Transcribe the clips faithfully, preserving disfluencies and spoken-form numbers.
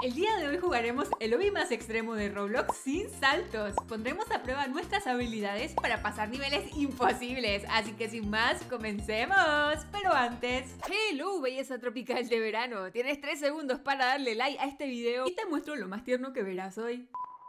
El día de hoy jugaremos el obby más extremo de Roblox sin saltos. Pondremos a prueba nuestras habilidades para pasar niveles imposibles. Así que sin más, comencemos. Pero antes... Hello, belleza tropical de verano. Tienes tres segundos para darle like a este video y te muestro lo más tierno que verás hoy.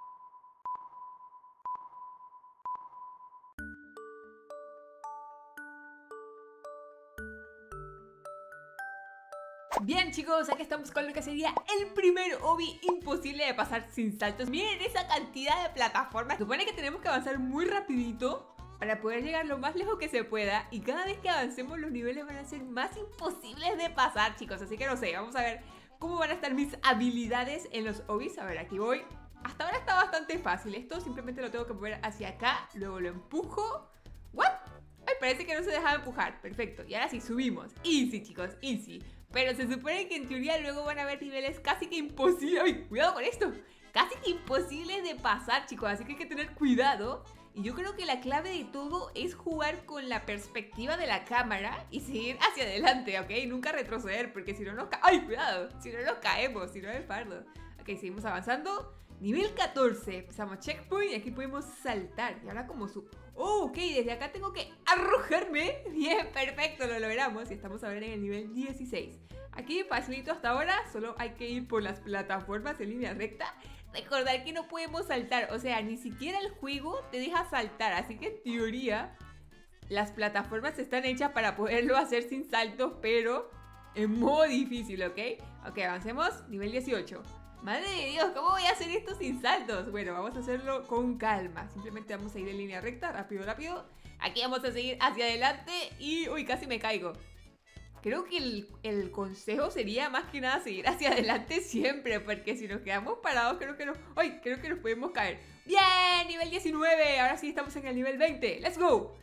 Bien chicos, aquí estamos con lo que sería el primer obby imposible de pasar sin saltos. Miren esa cantidad de plataformas. Supone que tenemos que avanzar muy rapidito para poder llegar lo más lejos que se pueda. Y cada vez que avancemos los niveles van a ser más imposibles de pasar, chicos. Así que no sé, vamos a ver cómo van a estar mis habilidades en los obbies. A ver, aquí voy. Hasta ahora está bastante fácil. Esto simplemente lo tengo que mover hacia acá. Luego lo empujo. ¿What? Ay, parece que no se deja empujar. Perfecto, y ahora sí, subimos. Easy, chicos, easy. Pero se supone que en teoría luego van a haber niveles casi que imposibles. ¡Ay, cuidado con esto! Casi que imposibles de pasar, chicos. Así que hay que tener cuidado. Y yo creo que la clave de todo es jugar con la perspectiva de la cámara y seguir hacia adelante, ¿ok? Nunca retroceder, porque si no nos caemos... ¡Ay, cuidado! Si no nos caemos, si no es fardo. Ok, seguimos avanzando. Nivel catorce. Empezamos checkpoint y aquí podemos saltar. Y ahora como su... Oh, ok, desde acá tengo que arrojarme. Bien, perfecto, lo logramos. Y estamos ahora en el nivel dieciséis. Aquí facilito hasta ahora. Solo hay que ir por las plataformas en línea recta. Recordar que no podemos saltar. O sea, ni siquiera el juego te deja saltar. Así que en teoría las plataformas están hechas para poderlo hacer sin saltos, pero en modo difícil, ¿ok? Ok, avancemos. Nivel dieciocho. Madre de Dios, ¿cómo voy a hacer esto sin saltos? Bueno, vamos a hacerlo con calma. Simplemente vamos a ir en línea recta, rápido, rápido. Aquí vamos a seguir hacia adelante y... Uy, casi me caigo. Creo que el, el consejo sería más que nada seguir hacia adelante siempre, porque si nos quedamos parados creo que no... ¡Ay! Creo que nos podemos caer. ¡Bien! Nivel diecinueve. Ahora sí estamos en el nivel veinte. ¡Let's go!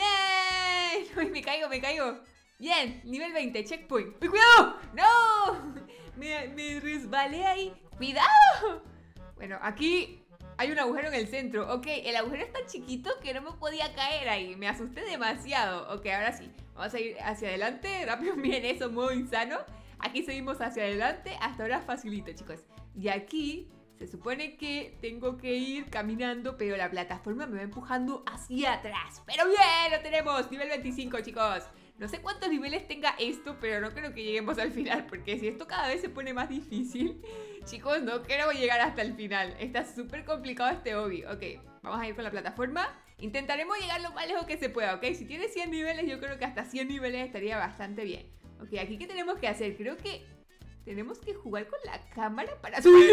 ¡Bien! ¡Uy, me caigo, me caigo! Bien, nivel veinte, checkpoint. ¡Uy, cuidado! ¡No! Me, me resbalé ahí. ¡Cuidado! Bueno, aquí hay un agujero en el centro. Ok, el agujero es tan chiquito que no me podía caer ahí. Me asusté demasiado. Ok, ahora sí, vamos a ir hacia adelante. Rápido, miren eso, modo insano. Aquí seguimos hacia adelante. Hasta ahora facilito, chicos. Y aquí se supone que tengo que ir caminando, pero la plataforma me va empujando hacia atrás. Pero bien, lo tenemos. Nivel veinticinco, chicos. No sé cuántos niveles tenga esto, pero no creo que lleguemos al final, porque si esto cada vez se pone más difícil, chicos, no quiero llegar hasta el final. Está súper complicado este obby. Ok, vamos a ir con la plataforma. Intentaremos llegar lo más lejos que se pueda, ¿ok? Si tiene cien niveles, yo creo que hasta cien niveles estaría bastante bien. Ok, aquí ¿qué tenemos que hacer? Creo que tenemos que jugar con la cámara para subir.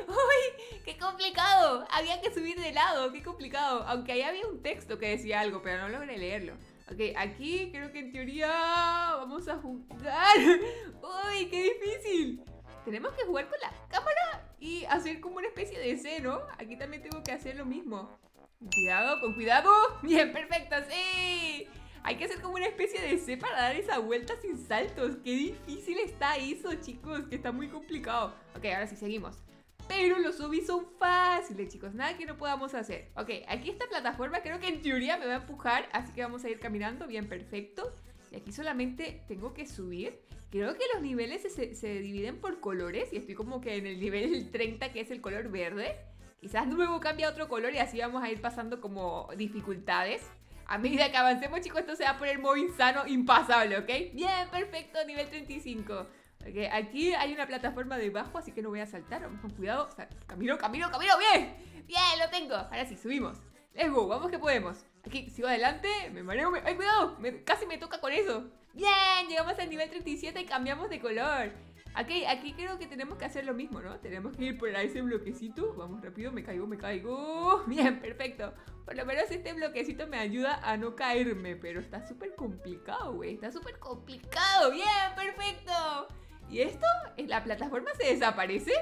¡Uy! ¡Qué complicado! Había que subir de lado, qué complicado. Aunque ahí había un texto que decía algo, pero no logré leerlo. Ok, aquí creo que en teoría vamos a jugar. ¡Uy, qué difícil! Tenemos que jugar con la cámara y hacer como una especie de C, ¿no? Aquí también tengo que hacer lo mismo. Con cuidado, con cuidado. Bien, perfecto, sí. Hay que hacer como una especie de C para dar esa vuelta sin saltos. Qué difícil está eso, chicos, que está muy complicado. Ok, ahora sí, seguimos. Pero los obbies son fáciles, chicos. Nada que no podamos hacer. Ok, aquí esta plataforma creo que en teoría me va a empujar. Así que vamos a ir caminando. Bien, perfecto. Y aquí solamente tengo que subir. Creo que los niveles se, se dividen por colores. Y estoy como que en el nivel treinta, que es el color verde. Quizás luego cambia a otro color y así vamos a ir pasando como dificultades. A medida que avancemos, chicos, esto se va a poner modo insano, impasable, ¿ok? Bien, perfecto, nivel treinta y cinco. Okay, aquí hay una plataforma debajo, así que no voy a saltar. Vamos con cuidado. O sea, camino, camino, camino. ¡Bien! ¡Bien! Lo tengo. Ahora sí, subimos. Let's go. Vamos que podemos. Aquí, sigo adelante. Me mareo. Me... ¡Ay, cuidado! Me... Casi me toca con eso. ¡Bien! Llegamos al nivel treinta y siete y cambiamos de color. Aquí, aquí creo que tenemos que hacer lo mismo, ¿no? Tenemos que ir por ese bloquecito. Vamos rápido. Me caigo, me caigo. Bien, perfecto. Por lo menos este bloquecito me ayuda a no caerme. Pero está súper complicado, güey. Está súper complicado. Bien, perfecto. ¿Y esto? ¿La plataforma se desaparece?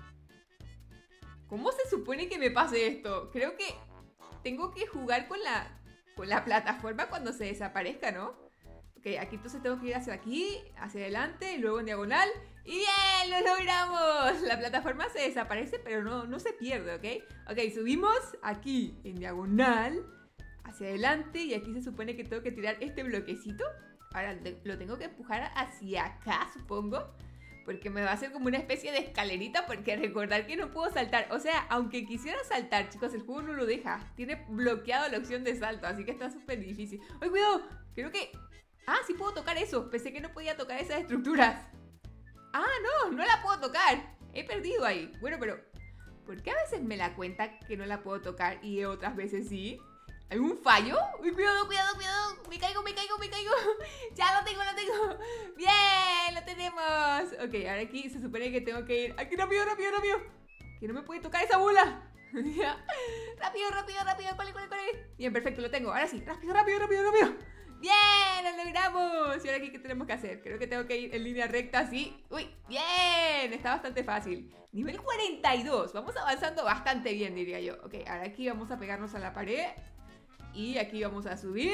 ¿Cómo se supone que me pase esto? Creo que tengo que jugar con la, con la plataforma cuando se desaparezca, ¿no? Ok, aquí entonces tengo que ir hacia aquí, hacia adelante, y luego en diagonal. ¡Y bien! ¡Lo logramos! La plataforma se desaparece, pero no, no se pierde, ¿ok? Ok, subimos aquí en diagonal, hacia adelante, y aquí se supone que tengo que tirar este bloquecito. Ahora lo tengo que empujar hacia acá, supongo. Porque me va a hacer como una especie de escalerita, porque recordar que no puedo saltar. O sea, aunque quisiera saltar, chicos, el juego no lo deja. Tiene bloqueado la opción de salto, así que está súper difícil. ¡Ay, cuidado! Creo que... Ah, sí puedo tocar eso. Pensé que no podía tocar esas estructuras. Ah, no, no la puedo tocar. He perdido ahí. Bueno, pero... ¿por qué a veces me la cuenta que no la puedo tocar y otras veces sí? ¿Algún fallo? Uy, cuidado, cuidado, cuidado. Me caigo, me caigo, me caigo. Ya lo tengo, lo tengo. Bien, lo tenemos. Ok, ahora aquí se supone que tengo que ir. Aquí, rápido, rápido, rápido. Que no me puede tocar esa bola. Rápido, rápido, rápido. ¿Cuál, cuál, cuál? Bien, perfecto, lo tengo. Ahora sí, rápido, rápido, rápido, rápido. Bien, lo logramos. Y ahora aquí, ¿qué tenemos que hacer? Creo que tengo que ir en línea recta así. Uy, bien, está bastante fácil. Nivel cuarenta y dos. Vamos avanzando bastante bien, diría yo. Ok, ahora aquí vamos a pegarnos a la pared. Y aquí vamos a subir.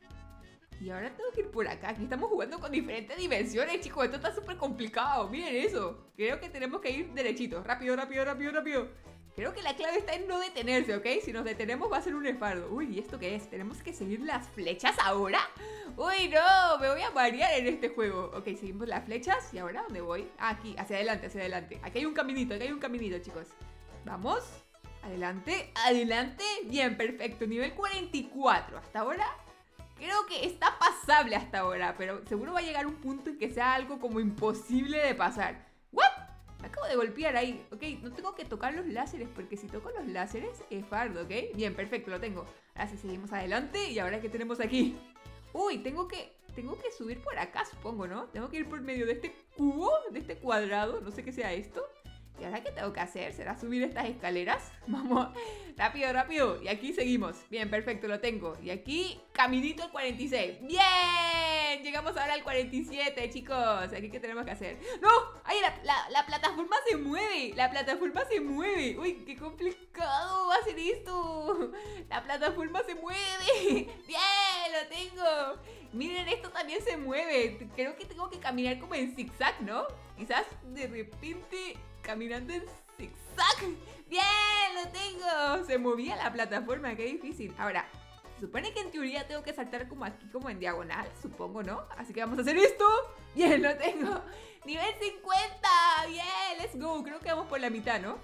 Y ahora tengo que ir por acá. Aquí estamos jugando con diferentes dimensiones, chicos. Esto está súper complicado. Miren eso. Creo que tenemos que ir derechito. Rápido, rápido, rápido, rápido. Creo que la clave está en no detenerse, ¿ok? Si nos detenemos va a ser un esfardo. Uy, ¿y esto qué es? ¿Tenemos que seguir las flechas ahora? Uy, no, me voy a marear en este juego. Ok, seguimos las flechas. ¿Y ahora dónde voy? Ah, aquí, hacia adelante, hacia adelante. Aquí hay un caminito, aquí hay un caminito, chicos. Vamos. Adelante, adelante. Bien, perfecto. Nivel cuarenta y cuatro. Hasta ahora creo que está pasable hasta ahora. Pero seguro va a llegar un punto en que sea algo como imposible de pasar. ¿What? Me acabo de golpear ahí. Ok, no tengo que tocar los láseres, porque si toco los láseres es fardo, ¿ok? Bien, perfecto, lo tengo. Ahora sí, seguimos adelante. Y ahora, ¿qué tenemos aquí? Uy, tengo que... Tengo que subir por acá, supongo, ¿no? Tengo que ir por medio de este cubo, de este cuadrado. No sé qué sea esto. ¿Y ahora qué tengo que hacer? ¿Será subir estas escaleras? Vamos, rápido, rápido. Y aquí seguimos. Bien, perfecto, lo tengo. Y aquí, caminito al cuarenta y seis. ¡Bien! Llegamos ahora al cuarenta y siete, chicos. ¿Aquí qué tenemos que hacer? ¡No! ¡Ay, la, la, la plataforma se mueve! La plataforma se mueve. ¡Uy, qué complicado hacer esto! La plataforma se mueve. ¡Bien! ¡Lo tengo! Miren, esto también se mueve. Creo que tengo que caminar como en zigzag, ¿no? Quizás de repente... caminando en zigzag. ¡Bien! ¡Lo tengo! Se movía la plataforma, qué difícil. Ahora, se supone que en teoría tengo que saltar como aquí, como en diagonal, supongo, ¿no? Así que vamos a hacer esto. ¡Bien! ¡Lo tengo! ¡Nivel cincuenta! ¡Bien! ¡Let's go! Creo que vamos por la mitad, ¿no?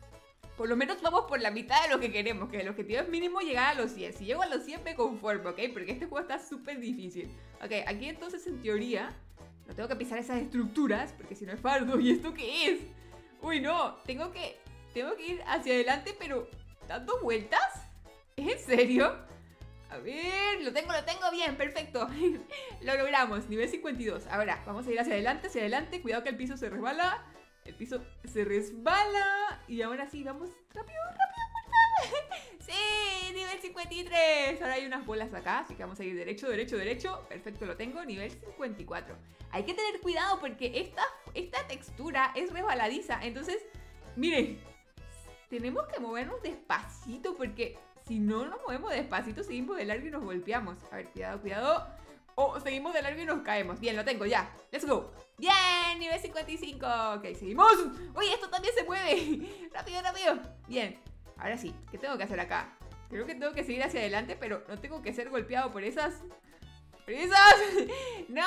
Por lo menos vamos por la mitad de lo que queremos, que el objetivo es mínimo llegar a los cien. Si llego a los cien me conformo, ¿ok? Porque este juego está súper difícil. Ok, aquí entonces en teoría no tengo que pisar esas estructuras, porque si no es fardo. ¿Y esto qué es? Uy, no, tengo que, tengo que ir hacia adelante, pero ¿dando vueltas? ¿Es en serio? A ver, lo tengo, lo tengo bien, perfecto. Lo logramos, nivel cincuenta y dos. Ahora, vamos a ir hacia adelante, hacia adelante. Cuidado que el piso se resbala. El piso se resbala. Y ahora sí, vamos rápido, rápido, fuerza. Sí, nivel cincuenta y tres. Ahora hay unas bolas acá, así que vamos a ir derecho, derecho, derecho. Perfecto, lo tengo, nivel cincuenta y cuatro. Hay que tener cuidado porque esta, esta textura es resbaladiza. Entonces, miren, tenemos que movernos despacito porque si no nos movemos despacito seguimos de largo y nos golpeamos. A ver, cuidado, cuidado. Oh, seguimos de largo y nos caemos. Bien, lo tengo ya. Let's go. Bien, nivel cincuenta y cinco. Ok, seguimos. Uy, esto también se mueve. Rápido, rápido. Bien, ahora sí, ¿qué tengo que hacer acá? Creo que tengo que seguir hacia adelante, pero no tengo que ser golpeado por esas... ¿Por esas? ¡No!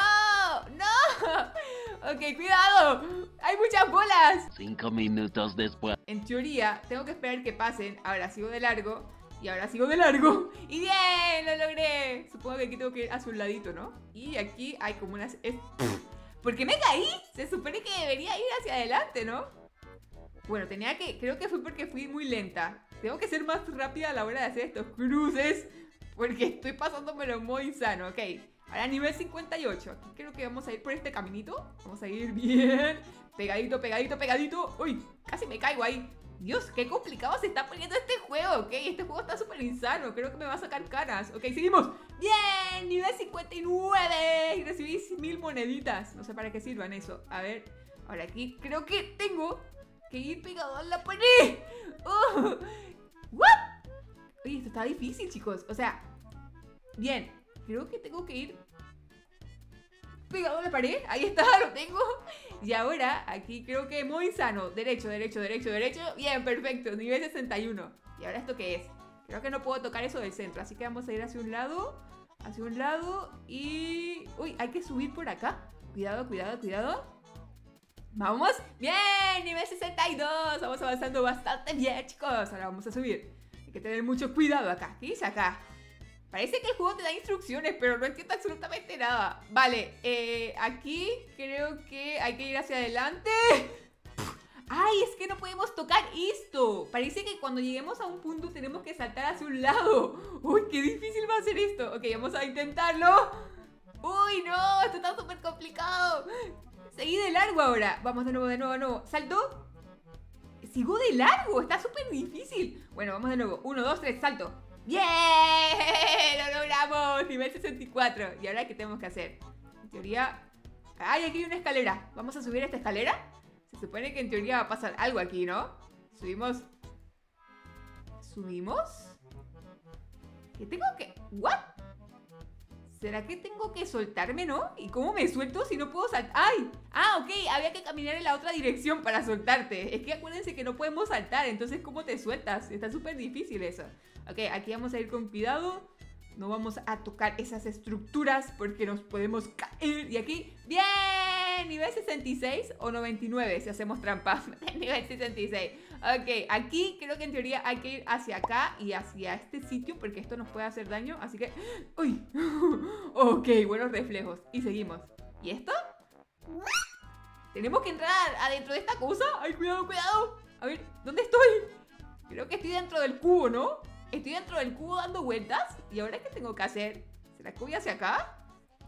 ¡No! Ok, cuidado. Hay muchas bolas. Cinco minutos después. En teoría, tengo que esperar que pasen. Ahora sigo de largo. Y ahora sigo de largo. ¡Y bien! ¡Lo logré! Supongo que aquí tengo que ir hacia un ladito, ¿no? Y aquí hay como unas... ¿Por qué me caí? Se supone que debería ir hacia adelante, ¿no? Bueno, tenía que... Creo que fue porque fui muy lenta. Tengo que ser más rápida a la hora de hacer estos cruces, porque estoy pasándomelo muy insano. Ok, ahora nivel cincuenta y ocho. Aquí creo que vamos a ir por este caminito. Vamos a ir bien. Pegadito, pegadito, pegadito. Uy, casi me caigo ahí. Dios, qué complicado se está poniendo este juego, ¿ok? Este juego está súper insano. Creo que me va a sacar caras. Ok, seguimos. Bien, nivel cincuenta y nueve. Y recibí mil moneditas. No sé para qué sirvan eso. A ver, ahora aquí creo que tengo que ir pegado a la pared. Oh, ¿what? Oye, esto está difícil, chicos. O sea, bien, creo que tengo que ir pegado a la pared. Ahí está, lo tengo. Y ahora, aquí creo que muy sano. Derecho, derecho, derecho, derecho. Bien, perfecto, nivel sesenta y uno. ¿Y ahora esto qué es? Creo que no puedo tocar eso del centro. Así que vamos a ir hacia un lado. Hacia un lado y... Uy, hay que subir por acá. Cuidado, cuidado, cuidado. Vamos, bien, nivel sesenta y dos. Vamos avanzando bastante bien, chicos. Ahora vamos a subir. Hay que tener mucho cuidado acá. ¿Qué dice acá? Parece que el juego te da instrucciones, pero no entiendo absolutamente nada. Vale, eh, aquí creo que hay que ir hacia adelante. ¡Ay! Es que no podemos tocar esto. Parece que cuando lleguemos a un punto tenemos que saltar hacia un lado. ¡Uy, qué difícil va a ser esto! Ok, vamos a intentarlo. ¡Uy, no! Esto está súper complicado. Seguí de largo ahora. Vamos de nuevo, de nuevo, de nuevo. ¿Salto? Sigo de largo. Está súper difícil. Bueno, vamos de nuevo. Uno, dos, tres, salto. ¡Bien! ¡Lo logramos! Nivel sesenta y cuatro. ¿Y ahora qué tenemos que hacer? En teoría... ¡Ay, aquí hay una escalera! ¿Vamos a subir esta escalera? Se supone que en teoría va a pasar algo aquí, ¿no? Subimos... ¿Subimos? ¿Qué tengo que...? ¿What? ¿Será que tengo que soltarme, no? ¿Y cómo me suelto si no puedo saltar? ¡Ay! Ah, ok, había que caminar en la otra dirección para soltarte. Es que acuérdense que no podemos saltar, entonces ¿cómo te sueltas? Está súper difícil eso. Ok, aquí vamos a ir con cuidado. No vamos a tocar esas estructuras porque nos podemos caer. Y aquí, ¡bien! Nivel sesenta y seis o noventa y nueve si hacemos trampa. Nivel sesenta y seis. Ok, aquí creo que en teoría hay que ir hacia acá y hacia este sitio porque esto nos puede hacer daño. Así que... ¡Uy! Ok, buenos reflejos. Y seguimos. ¿Y esto? Tenemos que entrar adentro de esta cosa. ¡Ay, cuidado, cuidado! A ver, ¿dónde estoy? Creo que estoy dentro del cubo, ¿no? Estoy dentro del cubo dando vueltas. ¿Y ahora qué tengo que hacer? ¿Será que voy hacia acá?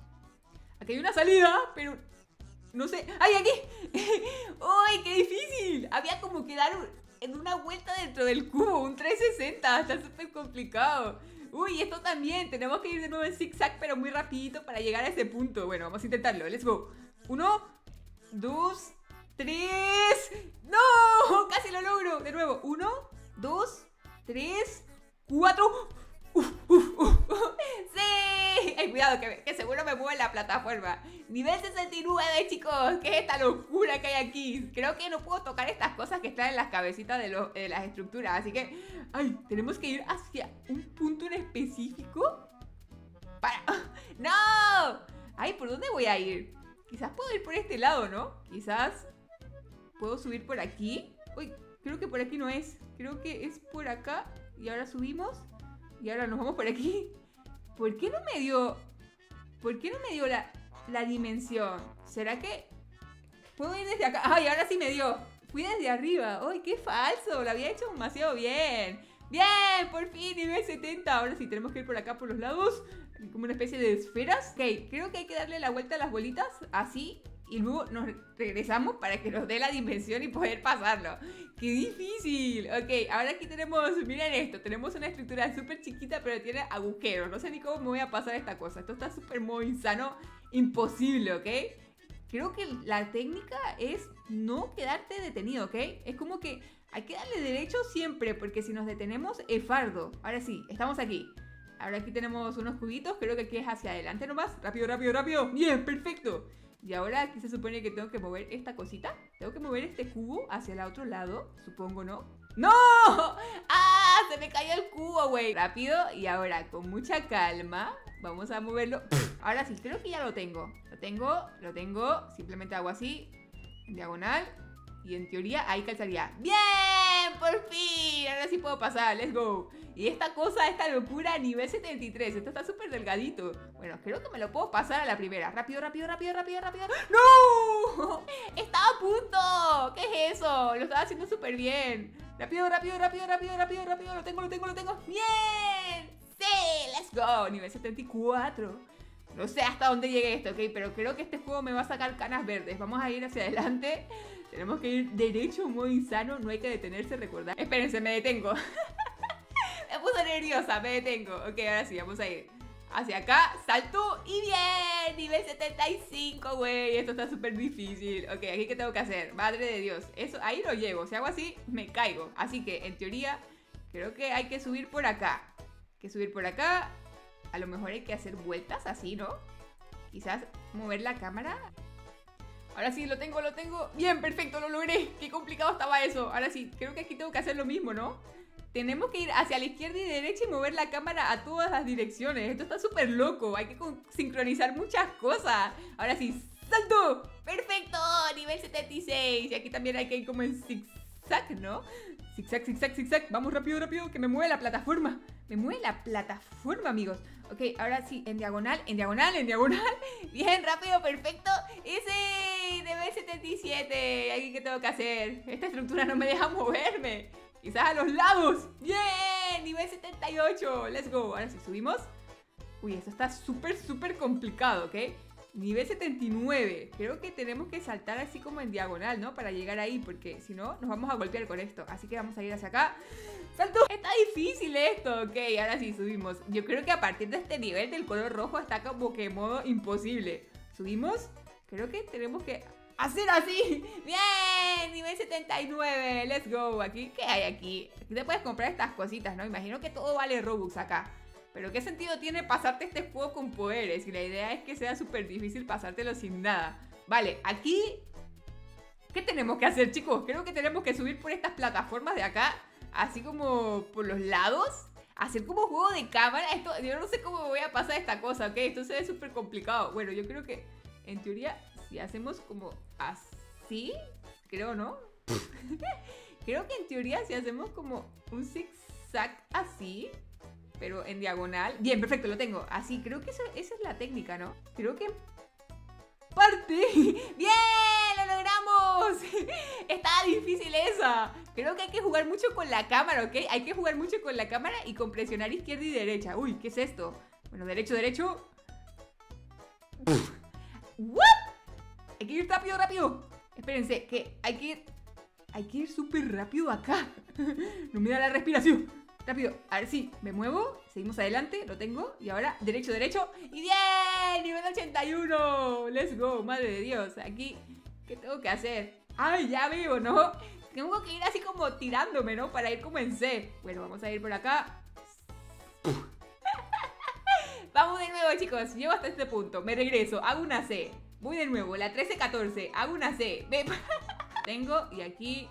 Aquí hay una salida, pero... No sé... ¡Ay, aquí! ¡Uy, qué difícil! Había como que dar en una vuelta dentro del cubo. Un trescientos sesenta. Está súper complicado. Uy, esto también. Tenemos que ir de nuevo en zigzag, pero muy rapidito para llegar a ese punto. Bueno, vamos a intentarlo. Let's go. Uno, dos, tres... ¡No! Casi lo logro. De nuevo. Uno, dos, tres... ¡Cuatro! ¡Uf, uf, uf! ¡Sí! ¡Ay, cuidado! Que, que seguro me mueve la plataforma. Nivel sesenta y nueve, chicos. ¿Qué es esta locura que hay aquí? Creo que no puedo tocar estas cosas que están en las cabecitas de, los, de las estructuras. Así que... ¡Ay! Tenemos que ir hacia un punto en específico. ¡Para! ¡No! ¡Ay! ¿Por dónde voy a ir? Quizás puedo ir por este lado, ¿no? Quizás... ¿Puedo subir por aquí? Uy, creo que por aquí no es. Creo que es por acá. Y ahora subimos. Y ahora nos vamos por aquí. ¿Por qué no me dio... ¿Por qué no me dio la, la dimensión? ¿Será que... ¿Puedo ir desde acá? ¡Ay, ahora sí me dio! Fui desde arriba. ¡Ay, qué falso! Lo había hecho demasiado bien. ¡Bien! Por fin, nivel setenta. Ahora sí, tenemos que ir por acá, por los lados. Como una especie de esferas. Ok, creo que hay que darle la vuelta a las bolitas. Así. Y luego nos regresamos para que nos dé la dimensión y poder pasarlo. ¡Qué difícil! Ok, ahora aquí tenemos... Miren esto. Tenemos una estructura súper chiquita, pero tiene agujeros. No sé ni cómo me voy a pasar esta cosa. Esto está súper muy insano. Imposible, ¿ok? Creo que la técnica es no quedarte detenido, ¿ok? Es como que hay que darle derecho siempre, porque si nos detenemos es fardo. Ahora sí, estamos aquí. Ahora aquí tenemos unos cubitos. Creo que aquí es hacia adelante nomás. Rápido, rápido, rápido. Bien, perfecto. Y ahora aquí se supone que tengo que mover esta cosita. Tengo que mover este cubo hacia el otro lado. Supongo, ¿no? ¡No! ¡Ah! Se me cayó el cubo, güey. Rápido. Y ahora, con mucha calma, vamos a moverlo. Ahora sí, creo que ya lo tengo. Lo tengo, lo tengo. Simplemente hago así. En diagonal. Y en teoría ahí calzaría. ¡Bien! ¡Por fin! Ahora sí puedo pasar. ¡Let's go! Y esta cosa, esta locura, nivel setenta y tres. Esto está súper delgadito. Bueno, creo que me lo puedo pasar a la primera. Rápido, rápido, rápido, rápido, rápido. ¡No! ¡Estaba a punto! ¿Qué es eso? Lo estaba haciendo súper bien. Rápido, rápido, rápido, rápido, rápido, rápido. Lo tengo, lo tengo, lo tengo. ¡Bien! ¡Sí! ¡Let's go! Nivel setenta y cuatro. No sé hasta dónde llegue esto, ¿ok? Pero creo que este juego me va a sacar canas verdes. Vamos a ir hacia adelante. Tenemos que ir derecho, muy insano. No hay que detenerse, recordar. Espérense, me detengo. Me puso nerviosa, me detengo. Ok, ahora sí, vamos a ir hacia acá, salto y bien. Nivel setenta y cinco, güey. Esto está súper difícil. Ok, aquí qué tengo que hacer, madre de Dios. Eso, ahí lo llevo, si hago así, me caigo. Así que, en teoría, creo que hay que subir por acá. Hay que subir por acá. A lo mejor hay que hacer vueltas así, ¿no? Quizás mover la cámara. Ahora sí, lo tengo, lo tengo. Bien, perfecto, lo logré. Qué complicado estaba eso. Ahora sí, creo que aquí tengo que hacer lo mismo, ¿no? Tenemos que ir hacia la izquierda y derecha y mover la cámara a todas las direcciones. Esto está súper loco. Hay que sincronizar muchas cosas. Ahora sí, ¡Salto! ¡Perfecto! Nivel setenta y seis. Y aquí también hay que ir como en zigzag, ¿no? Zigzag, zigzag, zigzag. Vamos rápido, rápido, que me mueve la plataforma. Me mueve la plataforma, amigos. Ok, ahora sí, en diagonal, en diagonal, en diagonal. Bien, rápido, perfecto. ¡Ese! Nivel setenta y siete. Aquí, ¿qué tengo que hacer? Esta estructura no me deja moverme. Quizás a los lados. ¡Bien! Nivel setenta y ocho. Let's go. Ahora sí, subimos. Uy, esto está súper, súper complicado, ¿ok? Nivel setenta y nueve. Creo que tenemos que saltar así como en diagonal, ¿no? Para llegar ahí, porque si no, nos vamos a golpear con esto. Así que vamos a ir hacia acá. ¡Salto! Está difícil esto. Ok, ahora sí, subimos. Yo creo que a partir de este nivel del color rojo está como que en modo imposible. Subimos. Creo que tenemos que hacer así. ¡Bien! Nivel setenta y nueve. Let's go. Aquí, ¿qué hay aquí? Aquí te puedes comprar estas cositas, ¿no? Imagino que todo vale Robux acá. Pero ¿qué sentido tiene pasarte este juego con poderes? Y la idea es que sea súper difícil pasártelo sin nada. Vale, aquí... ¿qué tenemos que hacer, chicos? Creo que tenemos que subir por estas plataformas de acá. Así como por los lados. Hacer como juego de cámara. Esto, yo no sé cómo me voy a pasar esta cosa, ¿ok? Esto se ve súper complicado. Bueno, yo creo que, en teoría, si hacemos como así... creo, ¿no? Creo que en teoría si hacemos como un zigzag así... pero en diagonal. Bien, perfecto, lo tengo. Así, creo que eso, esa es la técnica, ¿no? Creo que... ¡parte! ¡Bien! ¡Lo logramos! Estaba difícil esa. Creo que hay que jugar mucho con la cámara, ¿ok? Hay que jugar mucho con la cámara y con presionar izquierda y derecha. Uy, ¿qué es esto? Bueno, derecho, derecho. ¿What? Hay que ir rápido, rápido. Espérense, que hay que ir... hay que ir súper rápido acá. No me da la respiración. Rápido, a ver si me muevo. Seguimos adelante, lo tengo. Y ahora, derecho, derecho. ¡Y bien! Nivel ochenta y uno. Let's go, madre de Dios. Aquí, ¿qué tengo que hacer? ¡Ay, ya veo!, ¿no? Tengo que ir así como tirándome, ¿no? Para ir como en C. Bueno, vamos a ir por acá. Vamos de nuevo, chicos. Llego hasta este punto. Me regreso, hago una C. Voy de nuevo, la trece catorce. Hago una C. Me... tengo, y aquí...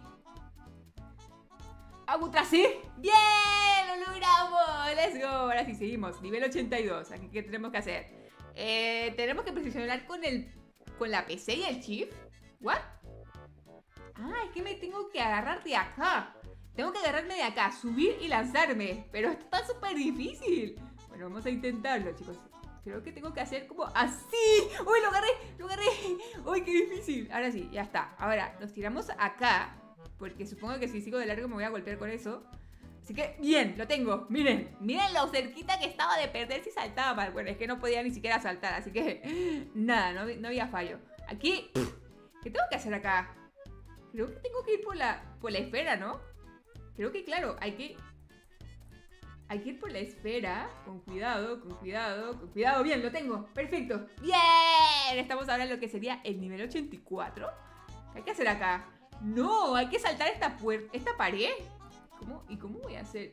hago otra C. ¡Bien! ¡Lo logramos! ¡Let's go! Ahora sí, seguimos. Nivel ochenta y dos. Aquí, ¿qué tenemos que hacer? Eh, tenemos que presionar con el... con la P C y el Shift. ¿What? Ah, es que me tengo que agarrar de acá. Tengo que agarrarme de acá, subir y lanzarme. Pero esto está súper difícil. Bueno, vamos a intentarlo, chicos. Creo que tengo que hacer como así. ¡Uy, lo agarré! ¡Lo agarré! ¡Uy, qué difícil! Ahora sí, ya está. Ahora, nos tiramos acá. Porque supongo que si sigo de largo me voy a golpear con eso. Así que, bien, lo tengo. Miren, miren lo cerquita que estaba de perder si saltaba mal. Bueno, es que no podía ni siquiera saltar, así que nada, no, no había fallo. Aquí, ¿qué tengo que hacer acá? Creo que tengo que ir por la, por la esfera, ¿no? Creo que, claro, hay que... hay que ir por la esfera. Con cuidado, con cuidado, con cuidado. Bien, lo tengo, perfecto. ¡Bien! Estamos ahora en lo que sería el nivel ochenta y cuatro. ¿Qué hay que hacer acá? No, hay que saltar esta puerta, esta pared. ¿Cómo? ¿Y cómo voy a hacer?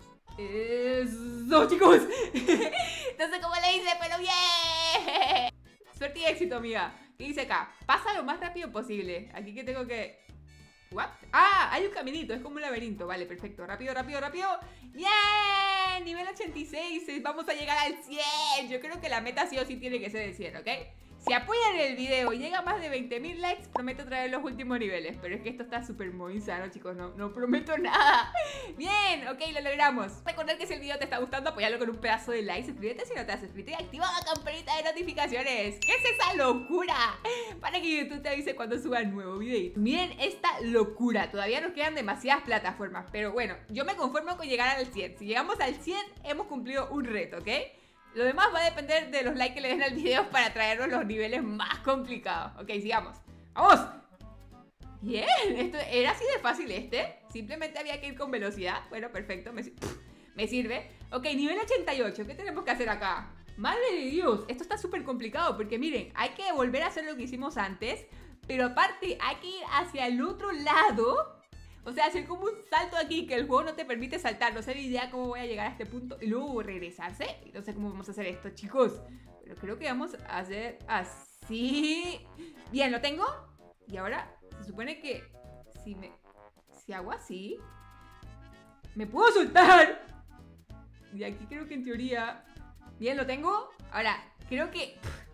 Eso, chicos. No sé cómo le hice, pero bien. Suerte y éxito, amiga. ¿Qué dice acá? Pasa lo más rápido posible. Aquí que tengo que... ¿what? Ah, hay un caminito, es como un laberinto. Vale, perfecto, rápido, rápido, rápido. ¡Bien! Nivel ochenta y seis. Vamos a llegar al cien. Yo creo que la meta sí o sí tiene que ser el cien, ¿ok? Si apoyan el video y llega a más de veinte mil likes, prometo traer los últimos niveles. Pero es que esto está súper muy insano, chicos. No, no prometo nada. Bien, ok, lo logramos. Recordad que si el video te está gustando, apoyalo con un pedazo de like. Suscríbete si no te has suscrito y activa la campanita de notificaciones. ¿Qué es esa locura? Para que YouTube te avise cuando suba el nuevo video. Miren esta locura. Todavía nos quedan demasiadas plataformas. Pero bueno, yo me conformo con llegar al cien. Si llegamos al cien, hemos cumplido un reto, ¿ok? Lo demás va a depender de los likes que le den al video para traernos los niveles más complicados. Ok, sigamos. ¡Vamos! Bien, esto era así de fácil este. Simplemente había que ir con velocidad. Bueno, perfecto, me, me sirve. Ok, nivel ochenta y ocho, ¿qué tenemos que hacer acá? Madre de Dios, esto está súper complicado porque miren, hay que volver a hacer lo que hicimos antes. Pero aparte hay que ir hacia el otro lado. O sea, hacer como un salto aquí que el juego no te permite saltar. No sé ni idea cómo voy a llegar a este punto y luego regresarse. No sé cómo vamos a hacer esto, chicos. Pero creo que vamos a hacer así. Bien, lo tengo. Y ahora se supone que si me... si hago así, me puedo soltar. Y aquí creo que en teoría... Bien, lo tengo. Ahora, creo que...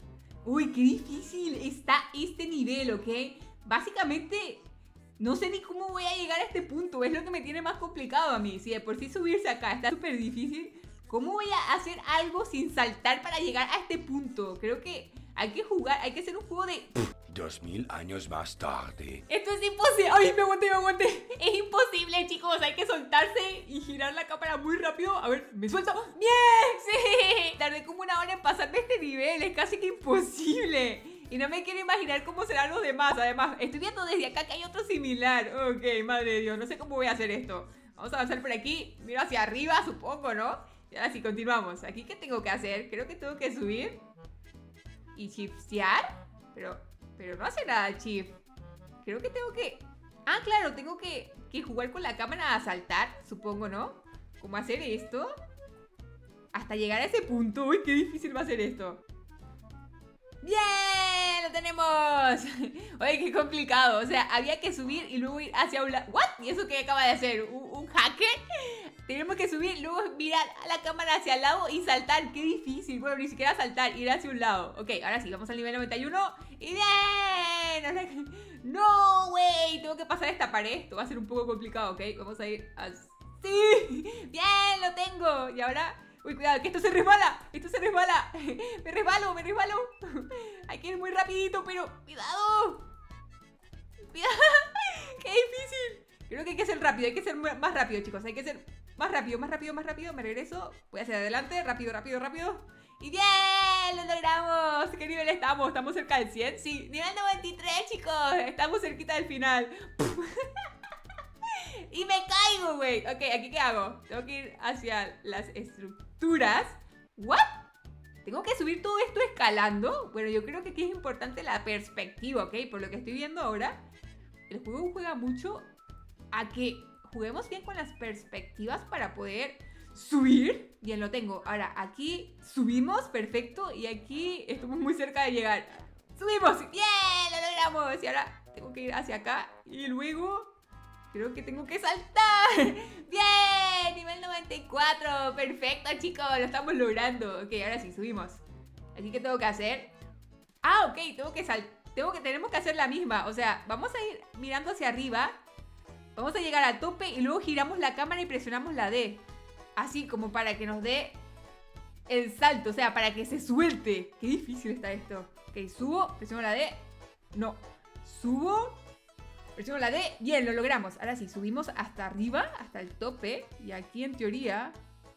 Uy, qué difícil está este nivel, ¿ok? Básicamente, no sé ni cómo voy a llegar a este punto. Es lo que me tiene más complicado a mí. Si de por sí subirse acá está súper difícil, ¿cómo voy a hacer algo sin saltar para llegar a este punto? Creo que hay que jugar, hay que hacer un juego de... Dos mil años más tarde. Esto es imposible. Ay, me aguanté, me aguanté. Es imposible, chicos. Hay que soltarse y girar la cámara muy rápido. A ver, me suelto. ¡Bien! ¡Sí! Tardé como una hora en pasarme este nivel. Es casi que imposible. Y no me quiero imaginar cómo serán los demás. Además, estoy viendo desde acá que hay otro similar. Ok, madre de Dios. No sé cómo voy a hacer esto. Vamos a avanzar por aquí. Miro hacia arriba, supongo, ¿no? Y ahora sí, continuamos. ¿Aquí qué tengo que hacer? Creo que tengo que subir y shiftear. Pero... Pero no hace nada, Chief. Creo que tengo que... Ah, claro, tengo que, que jugar con la cámara a saltar, supongo, ¿no? ¿Cómo hacer esto? Hasta llegar a ese punto. Uy, qué difícil va a ser esto. ¡Bien! ¡Lo tenemos! Oye, qué complicado. O sea, había que subir y luego ir hacia un lado. ¿What? ¿Y eso qué acaba de hacer? ¿Un, un hacker? Tenemos que subir, luego mirar a la cámara hacia el lado y saltar. ¡Qué difícil! Bueno, ni siquiera saltar, ir hacia un lado. Ok, ahora sí, vamos al nivel noventa y uno. ¡Y bien! ¡No, güey! Tengo que pasar esta pared. Esto va a ser un poco complicado, ¿ok? Vamos a ir así. ¡Bien! ¡Lo tengo! Y ahora... Uy, cuidado, que esto se resbala. Esto se resbala. Me resbalo, me resbalo. Hay que ir muy rapidito, pero... ¡Cuidado! ¡Cuidado! ¡Qué difícil! Creo que hay que ser rápido. Hay que ser más rápido, chicos. Hay que ser más rápido, más rápido, más rápido. Me regreso. Voy hacia adelante. Rápido, rápido, rápido. ¡Y bien! ¡Lo logramos! ¿Qué nivel estamos? ¿Estamos cerca del cien? Sí. Nivel noventa y tres, chicos. Estamos cerquita del final. Y me caigo, güey. Ok, ¿aquí qué hago? Tengo que ir hacia las estructuras. ¿What? ¿Tengo que subir todo esto escalando? Bueno, yo creo que aquí es importante la perspectiva, ¿ok? Por lo que estoy viendo ahora, el juego juega mucho a que juguemos bien con las perspectivas para poder subir. Bien, lo tengo. Ahora, aquí subimos, perfecto. Y aquí estamos muy cerca de llegar. ¡Subimos! ¡Bien! ¡Lo logramos! Y ahora tengo que ir hacia acá. Y luego... creo que tengo que saltar. ¡Bien! Nivel noventa y cuatro. Perfecto, chicos. Lo estamos logrando. Ok, ahora sí, subimos. Así que tengo que hacer... Ah, ok. Tengo que saltar. Tengo que... Tenemos que hacer la misma. O sea, vamos a ir mirando hacia arriba. Vamos a llegar al tope y luego giramos la cámara y presionamos la D. Así como para que nos dé el salto. O sea, para que se suelte. Qué difícil está esto. Ok, subo. Presiono la D. No. Subo. Presiono la D. Bien, lo logramos. Ahora sí, subimos hasta arriba, hasta el tope. Y aquí en teoría...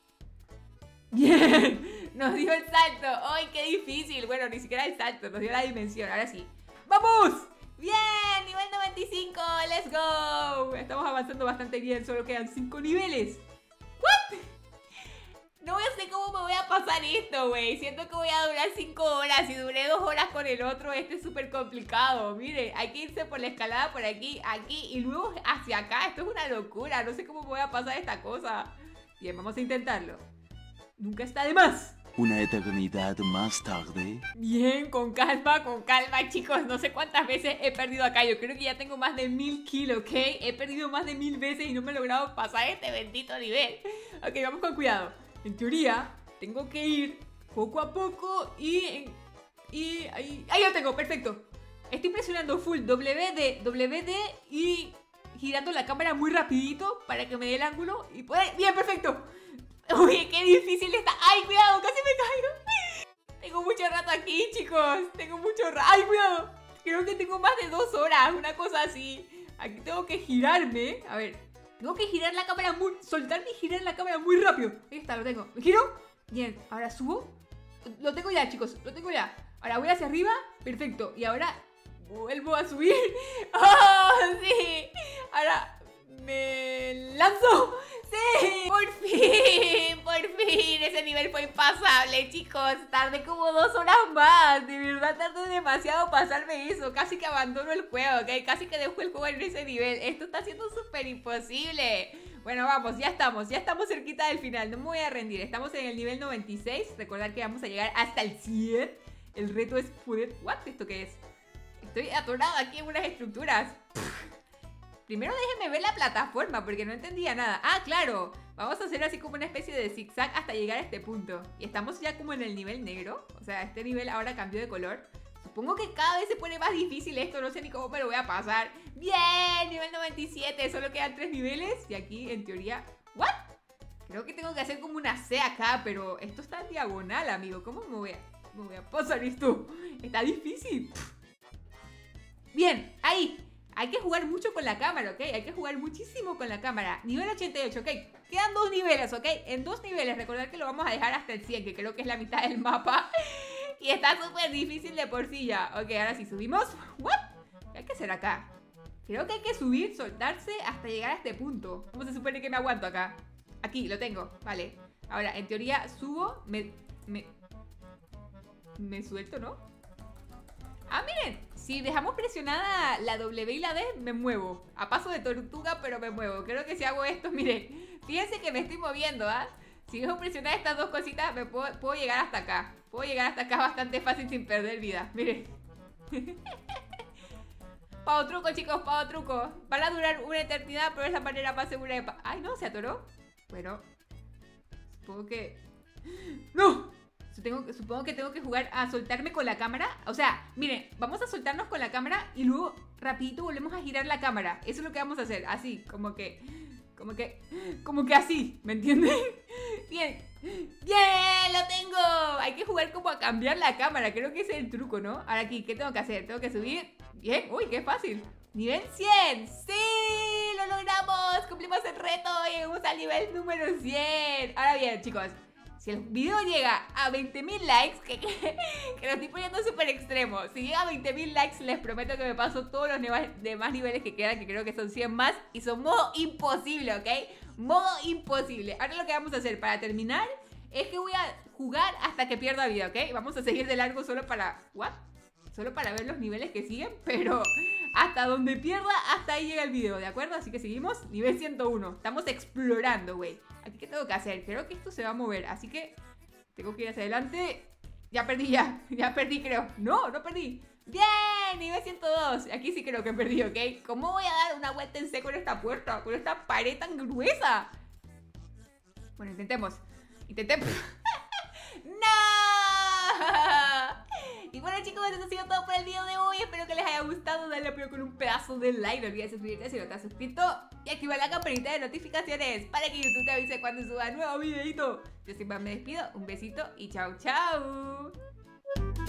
¡Bien! Nos dio el salto. ¡Ay, qué difícil! Bueno, ni siquiera el salto, nos dio la dimensión. Ahora sí. ¡Vamos! ¡Bien! Nivel noventa y cinco. ¡Let's go! Estamos avanzando bastante bien. Solo quedan cinco niveles. ¿What? No sé cómo me voy a pasar esto, güey. Siento que voy a durar cinco horas. Y duré dos horas con el otro. Este es súper complicado. Mire, hay que irse por la escalada por aquí, aquí y luego hacia acá. Esto es una locura. No sé cómo me voy a pasar esta cosa. Bien, vamos a intentarlo. Nunca está de más. Una eternidad más tarde. Bien, con calma, con calma, chicos. No sé cuántas veces he perdido acá. Yo creo que ya tengo más de mil kilos, ¿ok? He perdido más de mil veces y no me he logrado pasar este bendito nivel. Ok, vamos con cuidado. En teoría, tengo que ir poco a poco y... y ahí, ahí lo tengo, perfecto. Estoy presionando full W D, W D y girando la cámara muy rapidito para que me dé el ángulo y poder... ¡Bien, perfecto! Uy, qué difícil está. ¡Ay, cuidado! Casi me caigo. Tengo mucho rato aquí, chicos. Tengo mucho rato. ¡Ay, cuidado! Creo que tengo más de dos horas. Una cosa así. Aquí tengo que girarme. A ver. Tengo que girar la cámara muy... soltarme y girar la cámara muy rápido. Ahí está, lo tengo. ¿Me giro? Bien. Ahora subo. Lo tengo ya, chicos. Lo tengo ya. Ahora voy hacia arriba. Perfecto. Y ahora vuelvo a subir. ¡Oh, sí! Ahora me lanzo. ¡Sí! ¡Por fin! ¡Por fin! Ese nivel fue impasable, chicos. Tardé como dos horas más. De verdad tardé demasiado pasarme eso. Casi que abandono el juego, ¿ok? Casi que dejo el juego en ese nivel. Esto está siendo súper imposible. Bueno, vamos, ya estamos. Ya estamos cerquita del final. No me voy a rendir. Estamos en el nivel noventa y seis. Recordad que vamos a llegar hasta el cien. El reto es poder... ¿What? ¿Esto qué es? Estoy atorado aquí en unas estructuras. Primero déjenme ver la plataforma porque no entendía nada. Ah, claro. Vamos a hacer así como una especie de zigzag hasta llegar a este punto. Y estamos ya como en el nivel negro. O sea, este nivel ahora cambió de color. Supongo que cada vez se pone más difícil esto. No sé ni cómo me lo voy a pasar. Bien, nivel noventa y siete. Solo quedan tres niveles. Y aquí, en teoría... ¿What? Creo que tengo que hacer como una C acá. Pero esto está en diagonal, amigo. ¿Cómo me voy a, me voy a pasar esto? Está difícil. Bien, ahí. Hay que jugar mucho con la cámara, ¿ok? Hay que jugar muchísimo con la cámara. Nivel ochenta y ocho, ¿ok? Quedan dos niveles, ¿ok? En dos niveles, recordad que lo vamos a dejar hasta el cien, que creo que es la mitad del mapa. Y está súper difícil de por sí ya. Ok, ahora sí, subimos. ¿What? ¿Qué hay que hacer acá? Creo que hay que subir, soltarse hasta llegar a este punto. ¿Cómo se supone que me aguanto acá? Aquí, lo tengo, vale. Ahora, en teoría, subo, me... Me, me suelto, ¿no? Ah, miren, si dejamos presionada la W y la D, me muevo. A paso de tortuga, pero me muevo. Creo que si hago esto, miren, fíjense que me estoy moviendo, ¿ah? Si dejo presionar estas dos cositas, me puedo, puedo llegar hasta acá. Puedo llegar hasta acá bastante fácil sin perder vida. Miren. Pavo truco, chicos, pavo truco. Van a durar una eternidad, pero es la manera más segura de... Pa Ay, no, se atoró. Bueno, supongo que... ¡No! Tengo, supongo que tengo que jugar a soltarme con la cámara. O sea, miren, vamos a soltarnos con la cámara y luego rapidito volvemos a girar la cámara. Eso es lo que vamos a hacer, así, como que... Como que... Como que así, ¿me entienden? Bien, bien, lo tengo. Hay que jugar como a cambiar la cámara. Creo que ese es el truco, ¿no? Ahora aquí, ¿qué tengo que hacer? Tengo que subir. Bien, uy, qué fácil. Nivel cien, ¡sí! ¡Lo logramos! Cumplimos el reto y llegamos al nivel número cien. Ahora bien, chicos, si el video llega a veinte mil likes, que, que, que lo estoy poniendo súper extremo. Si llega a veinte mil likes, les prometo que me paso todos los demás niveles que quedan, que creo que son cien más. Y son modo imposible, ¿ok? Modo imposible. Ahora lo que vamos a hacer para terminar es que voy a jugar hasta que pierda vida, ¿ok? Vamos a seguir de largo solo para... ¿What? Solo para ver los niveles que siguen, pero hasta donde pierda, hasta ahí llega el video, ¿de acuerdo? Así que seguimos, nivel ciento uno. Estamos explorando, güey. Aquí, ¿qué tengo que hacer? Creo que esto se va a mover, así que tengo que ir hacia adelante. Ya perdí, ya, ya perdí, creo. No, no perdí. Bien, nivel ciento dos. Aquí sí creo que perdí, ¿ok? ¿Cómo voy a dar una vuelta en seco en esta puerta? Con esta pared tan gruesa. Bueno, intentemos. Intentemos. ¡No! Y bueno, chicos, eso ha sido todo por el video de hoy. Espero que les haya gustado. Dale apoyo con un pedazo de like. No olvides suscribirte si no te has suscrito. Y activar la campanita de notificaciones para que YouTube te avise cuando suba nuevo videito. Yo siempre me despido. Un besito y chao, chao.